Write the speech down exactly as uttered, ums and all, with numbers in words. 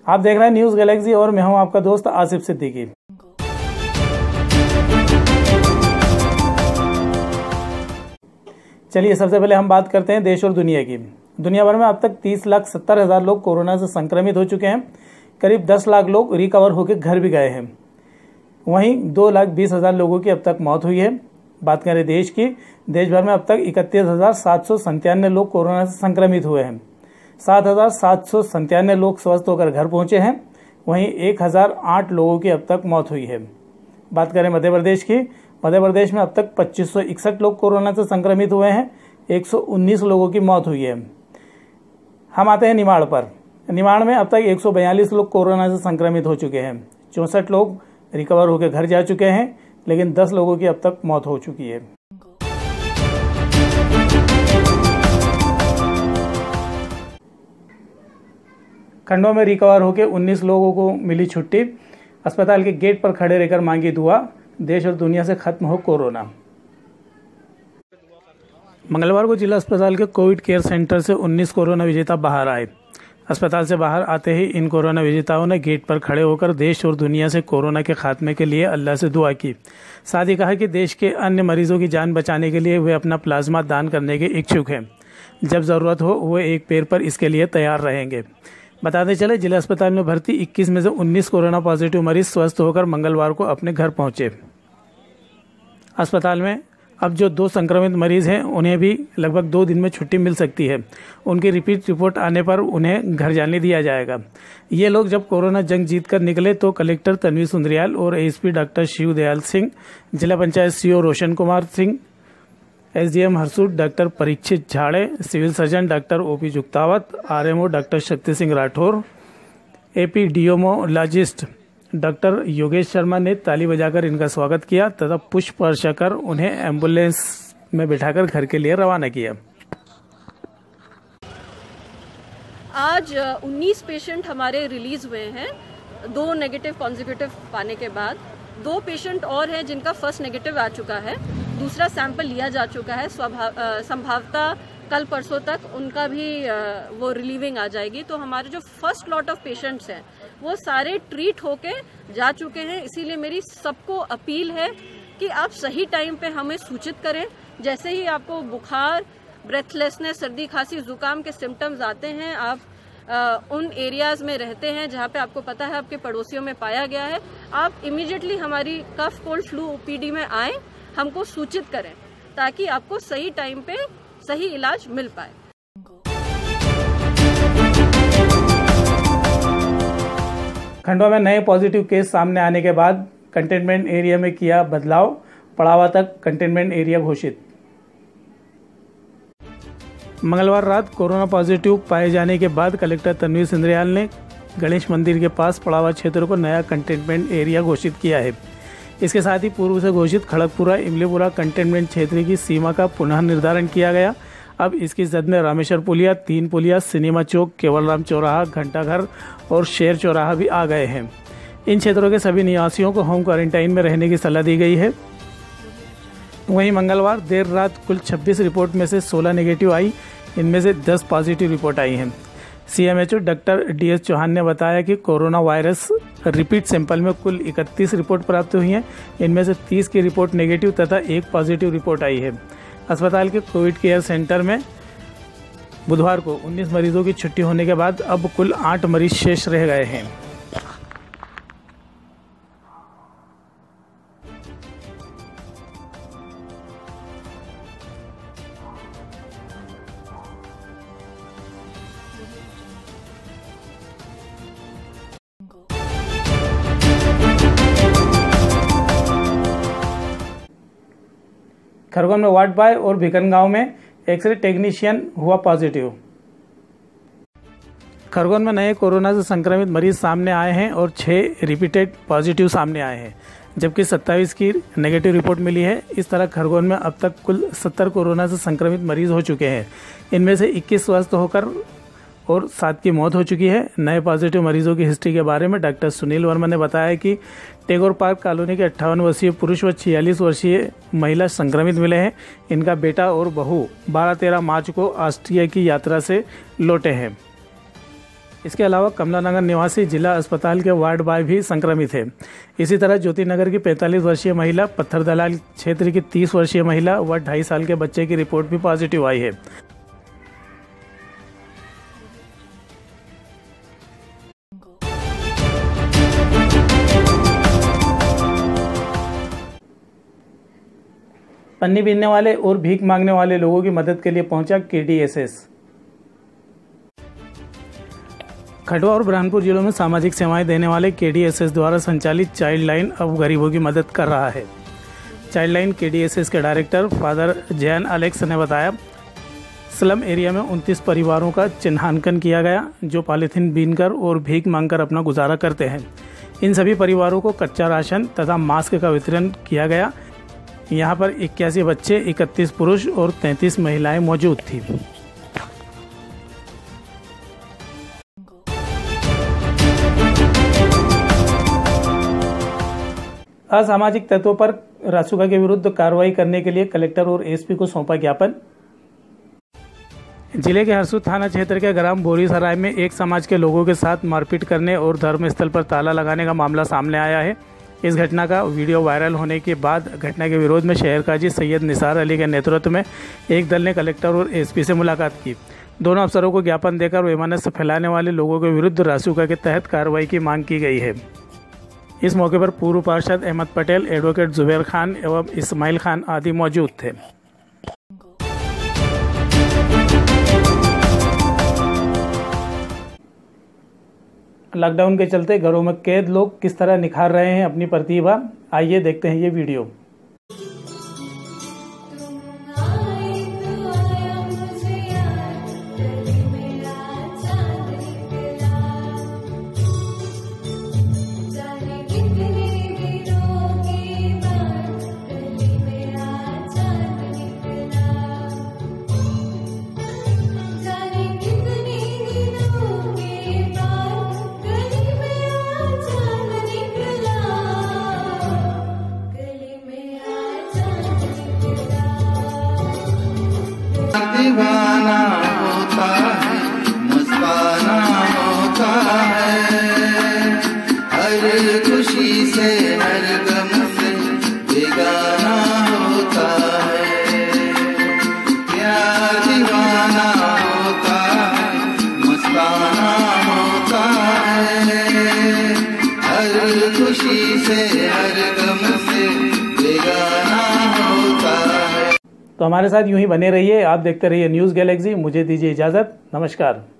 आप देख रहे हैं न्यूज़ गैलेक्सी और मैं हूं आपका दोस्त आसिफ सिद्दीकी। चलिए सबसे पहले हम बात करते हैं देश और दुनिया की। दुनिया भर में अब तक तीस लाख सत्तर हज़ार लोग कोरोना से संक्रमित हो चुके हैं। करीब दस लाख लोग रिकवर होकर घर भी गए हैं। वहीं दो लाख बीस हज़ार लोगों की अब तक मौत हुई है। बात करें देश की, देश भर में अब तक इकतीस हज़ार सात सौ संतानवे लोग कोरोना से संक्रमित हुए हैं। सात हज़ार सात सौ संतानवे लोग स्वस्थ होकर घर पहुंचे हैं। वहीं एक हज़ार आठ लोगों की अब तक मौत हुई है। बात करें मध्य प्रदेश की, मध्य प्रदेश में अब तक पच्चीस सौ इकसठ लोग कोरोना से संक्रमित हुए हैं। एक सौ उन्नीस लोगों की मौत हुई है। हम आते हैं निमाड़ पर। निमाड़ में अब तक एक सौ बयालीस लोग कोरोना से संक्रमित हो चुके हैं। चौंसठ लोग रिकवर होकर घर जा चुके हैं, लेकिन दस लोगों की अब तक मौत हो चुकी है। खंडवा में रिकवर होकर उन्नीस लोगों को मिली छुट्टी। अस्पताल के गेट पर खड़े रहकर मांगी दुआ, देश और दुनिया से खत्म हो कोरोना। मंगलवार को जिला अस्पताल के कोविड केयर सेंटर से उन्नीस कोरोना विजेता बाहर आए। अस्पताल से बाहर आते ही इन कोरोना विजेताओं ने गेट पर खड़े होकर देश और दुनिया से कोरोना के खात्मे के लिए अल्लाह से दुआ की। साथ ही कहा कि देश के अन्य मरीजों की जान बचाने के लिए वे अपना प्लाज्मा दान करने के इच्छुक हैं। जब ज़रूरत हो वे एक पैर पर इसके लिए तैयार रहेंगे। बताते चले, जिला अस्पताल में भर्ती इक्कीस में से उन्नीस कोरोना पॉजिटिव मरीज स्वस्थ होकर मंगलवार को अपने घर पहुंचे। अस्पताल में अब जो दो संक्रमित मरीज हैं उन्हें भी लगभग दो दिन में छुट्टी मिल सकती है। उनकी रिपीट रिपोर्ट आने पर उन्हें घर जाने दिया जाएगा। ये लोग जब कोरोना जंग जीत कर निकले तो कलेक्टर तन्वी सुंदरियाल और एएसपी डॉक्टर शिव दयाल सिंह, जिला panchayat CO Roshan Kumar Singh, SDM Harsud doctor Parikshit Jhade, civil surgeon doctor OP Juktawat, RMO doctor Shakti Singh Rathore, epidemiologist doctor Yogesh Sharma ने ताली बजाकर इनका स्वागत किया तथा पुष्प वर्षा कर उन्हें एम्बुलेंस में बिठाकर घर के लिए रवाना किया। आज उन्नीस पेशेंट हमारे रिलीज हुए हैं, दो नेगेटिव कॉन्जिक्यूटिव पाने के बाद। दो पेशेंट और हैं जिनका फर्स्ट नेगेटिव आ चुका है, दूसरा सैंपल लिया जा चुका है। संभावतः कल परसों तक उनका भी वो रिलीविंग आ जाएगी। तो हमारे जो फर्स्ट लॉट ऑफ पेशेंट्स हैं वो सारे ट्रीट होके जा चुके हैं। इसीलिए मेरी सबको अपील है कि आप सही टाइम पे हमें सूचित करें। जैसे ही आपको बुखार, ब्रेथलेसनेस, सर्दी, खांसी, जुकाम के सिम्टम्स आते हैं, आप आ, उन एरियाज में रहते हैं जहाँ पे आपको पता है आपके पड़ोसियों में पाया गया है, आप इमीडिएटली हमारी कफ, कोल्ड, फ्लू ओपीडी में आएँ, हमको सूचित करें ताकि आपको सही टाइम पे सही इलाज मिल पाए। खंडवा में नए पॉजिटिव केस सामने आने के बाद कंटेनमेंट एरिया में किया बदलाव, पड़ावा तक कंटेनमेंट एरिया घोषित। मंगलवार रात कोरोना पॉजिटिव पाए जाने के बाद कलेक्टर तन्वी सुंदरियाल ने गणेश मंदिर के पास पड़ावा क्षेत्र को नया कंटेनमेंट एरिया घोषित किया है। इसके साथ ही पूर्व से घोषित खड़गपुरा इमलीपुरा कंटेनमेंट क्षेत्र की सीमा का पुनः निर्धारण किया गया। अब इसकी जद में रामेश्वर पुलिया, तीन पुलिया, सिनेमा चौक, केवलराम चौराहा, घंटाघर और शेर चौराहा भी आ गए हैं। इन क्षेत्रों के सभी निवासियों को होम क्वारंटाइन में रहने की सलाह दी गई है। वहीं मंगलवार देर रात कुल छब्बीस रिपोर्ट में से सोलह नेगेटिव आई, इनमें से दस पॉजिटिव रिपोर्ट आई हैं। सीएमएचओ डॉक्टर डीएस चौहान ने बताया कि कोरोना वायरस रिपीट सैंपल में कुल इकतीस रिपोर्ट प्राप्त हुई हैं। इनमें से तीस की रिपोर्ट नेगेटिव तथा एक पॉजिटिव रिपोर्ट आई है। अस्पताल के कोविड केयर सेंटर में बुधवार को उन्नीस मरीजों की छुट्टी होने के बाद अब कुल आठ मरीज शेष रह गए हैं। खरगोन में वार्ड बॉय और भिकनगांव में एक्सरे टेक्नीशियन हुआ पॉजिटिव। खरगोन में नए कोरोना से संक्रमित मरीज सामने आए हैं और छह रिपीटेड पॉजिटिव सामने आए हैं, जबकि सत्ताईस की नेगेटिव रिपोर्ट मिली है। इस तरह खरगोन में अब तक कुल सत्तर कोरोना से संक्रमित मरीज हो चुके हैं। इनमें से इक्कीस स्वस्थ होकर और सात की मौत हो चुकी है। नए पॉजिटिव मरीजों की हिस्ट्री के बारे में डॉक्टर सुनील वर्मा ने बताया कि टैगोर पार्क कॉलोनी के अट्ठावन वर्षीय पुरुष व छियालीस वर्षीय महिला संक्रमित मिले हैं। इनका बेटा और बहू बारह तेरह मार्च को ऑस्ट्रिया की यात्रा से लौटे हैं। इसके अलावा कमलानगर निवासी जिला अस्पताल के वार्ड बॉय भी संक्रमित है। इसी तरह ज्योति नगर की पैंतालीस वर्षीय महिला, पत्थर दलाल क्षेत्र की तीस वर्षीय महिला व ढाई साल के बच्चे की रिपोर्ट भी पॉजिटिव आई है। पन्नी बीनने वाले और भीख मांगने वाले लोगों की मदद के लिए पहुंचा के डी एस एस। खंडवा और बुरहानपुर जिलों में सामाजिक सेवाएं देने वाले के डी एस एस द्वारा संचालित चाइल्ड लाइन अब गरीबों की मदद कर रहा है। चाइल्ड लाइन के डी एस एस के डायरेक्टर फादर जैन अलेक्स ने बताया, स्लम एरिया में उनतीस परिवारों का चिन्हांकन किया गया जो पॉलीथीन बीनकर और भीख मांगकर अपना गुजारा करते हैं। इन सभी परिवारों को कच्चा राशन तथा मास्क का वितरण किया गया। यहाँ पर इक्यासी बच्चे, इकतीस पुरुष और तैंतीस महिलाएं मौजूद थी। असामाजिक तत्वों पर रासुका के विरुद्ध कार्रवाई करने के लिए कलेक्टर और एस पी को सौंपा ज्ञापन। जिले के हरसूद थाना क्षेत्र के ग्राम बोरीसराय में एक समाज के लोगों के साथ मारपीट करने और धर्मस्थल पर ताला लगाने का मामला सामने आया है। इस घटना का वीडियो वायरल होने के बाद घटना के विरोध में शहर काजी सैयद निसार अली के नेतृत्व में एक दल ने कलेक्टर और एस पी से मुलाकात की। दोनों अफसरों को ज्ञापन देकर वैमनस्य फैलाने वाले लोगों के विरुद्ध रासुका के तहत कार्रवाई की मांग की गई है। इस मौके पर पूर्व पार्षद अहमद पटेल, एडवोकेट जुबैर खान एवं इस्माइल खान आदि मौजूद थे। लॉकडाउन के चलते घरों में कैद लोग किस तरह निखार रहे हैं अपनी प्रतिभा, आइए देखते हैं ये वीडियो। दीवाना होता है, मस्ताना होता है, हर खुशी से हर गम से बेगाना होता है। प्यार दीवाना होता है, मस्ताना होता है, हर खुशी से हर गम से बेगाना होता है। तो हमारे साथ यूं ही बने रहिए, आप देखते रहिए न्यूज़ गैलेक्सी। मुझे दीजिए इजाज़त, नमस्कार।